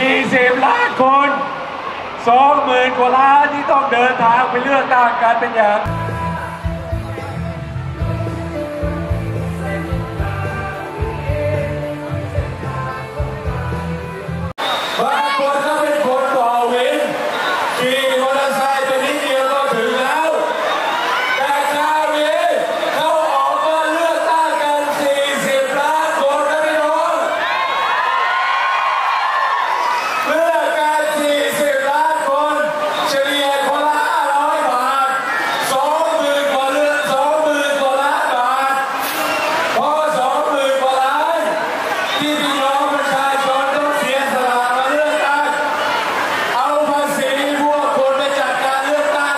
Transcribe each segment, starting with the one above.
40 ล้านคน 20,000 กว่าล้านที่ต้องเดินทางไปเลือกตั้งกันเป็นอย่างบางคนถ้าเป็นคนต่อวินขี่มอเตอร์ไซค์ไปนิดเดียวก็ถึงแล้วแต่คราวนี้เขาออกมาเลือกตั้งกัน 40 ล้านคนนะพี่น้องเลือกกัน 40 ล้านคนเฉลี่ยคนละ500 บาท 20,000 กว่าล้านบาทพอ 20,000 กว่าล้านที่พี่น้องประชาชนต้องเสียสละมาเลือกตั้งเอาภาษีพวกคนไปจัดการเลือกตั้ง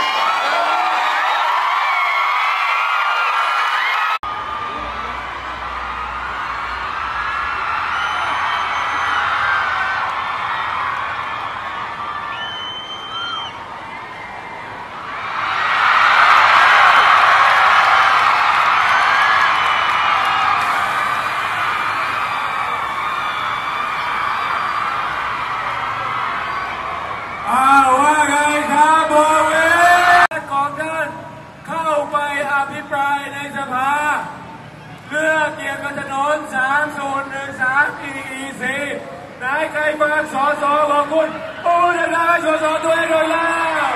ว่าไงครับบอเวของท่านเข้าไปอภิปรายในสภาเรื่องเกี่ยวกับถนน 3013 EEC นายใครฟังสสของคุณปูดลาสสตัวเองเลยแล้ว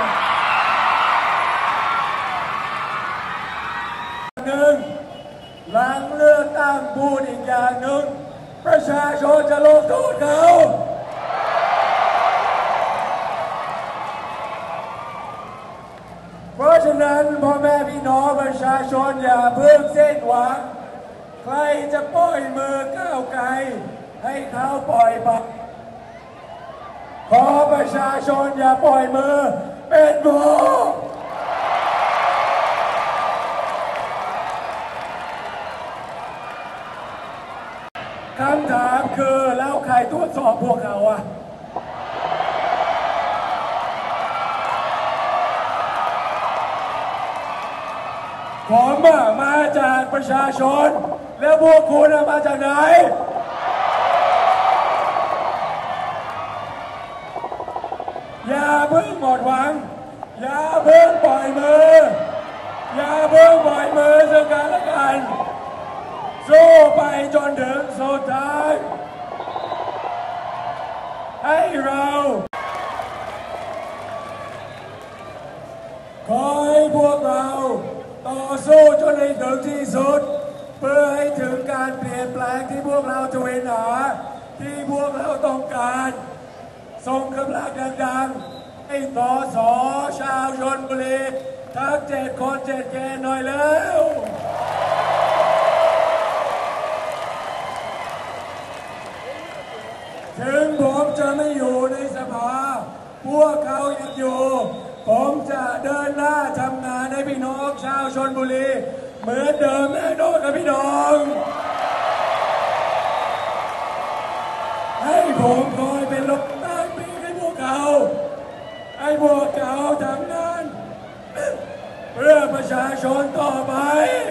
หนึ่งหลังเลือกตั้งพูดอีกอย่างหนึ่งประชาชนจะลงโทษเขาเพราะฉะนั้นพ่อแม่พี่น้องประชาชนอย่าเพิ่งเส้นหวังใครจะปล่อยมือก้าวไกลให้เขาปล่อยไปขอประชาชนอย่าปล่อยมือเป็นหมอคำถามคือแล้วใครตรวจสอบพวกเราอะผมมาจากประชาชนแล้วพวกคุณมาจากไหนอย่าเพิ่งหมดหวังอย่าเพิ่งปล่อยมืออย่าเพิ่งปล่อยมือซึ่งกันและกันสู้ไปจนถึงสุดท้ายให้เราขอให้พวกเราต่อสู้จนถึงที่สุดเพื่อให้ถึงการเปลี่ยนแปลงที่พวกเราจะเว้นหาที่พวกเราต้องการส่งกำลังดังๆให้สสชาวชลบุรีทั้ง7 คน7 แกนหน่อยแล้วถึงผมจะไม่อยู่ในสภาพวกเขายังอยู่ผมจะเดินหน้าทำงานให้พี่น้องชาวชลบุรีเหมือนเดิมแน่นอนครับพี่น้องให้ผมคอยเป็นลมใต้ปีกให้พวกเขาทำงานเพื่อประชาชนต่อไป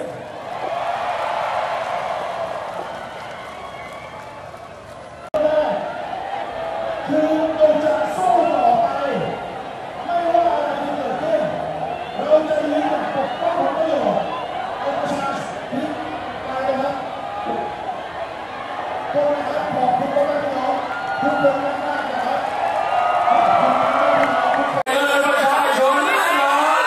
คือเราจะสู้ต่อไปไม่ว่าอะไรจะเกิดขึ้นเราจะยืนหยัดปกป้องผลประโยชน์ของประชาชนไปนะครับขอบคุณนะครับขอบคุณพี่น้องทุกคนมากๆนะครับประชาชนแน่นอน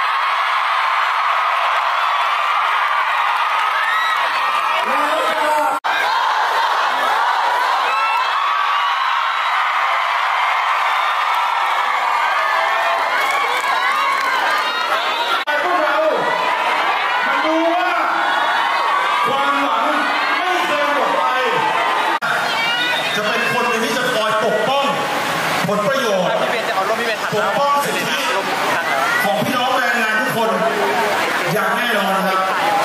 ผลประโยชน์ปกป้องสิทธิของพี่น้องแรงงานทุกคนอย่างแน่นอนครับ